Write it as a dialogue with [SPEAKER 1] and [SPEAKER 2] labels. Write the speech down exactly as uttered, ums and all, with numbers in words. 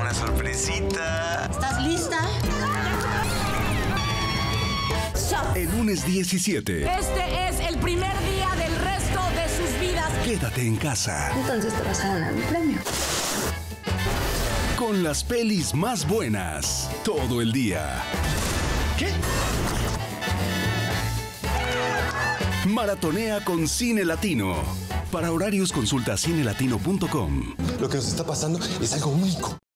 [SPEAKER 1] una sorpresita.
[SPEAKER 2] ¿Estás lista?
[SPEAKER 3] El lunes diecisiete.
[SPEAKER 4] Este es el primer día del resto de sus vidas.
[SPEAKER 3] Quédate en casa.
[SPEAKER 2] Entonces te vas a ganar un premio.
[SPEAKER 3] Con las pelis más buenas. Todo el día.
[SPEAKER 1] ¿Qué?
[SPEAKER 3] Maratonea con Cine Latino. Para horarios consulta cine latino punto com.
[SPEAKER 5] Lo que nos está pasando es algo único.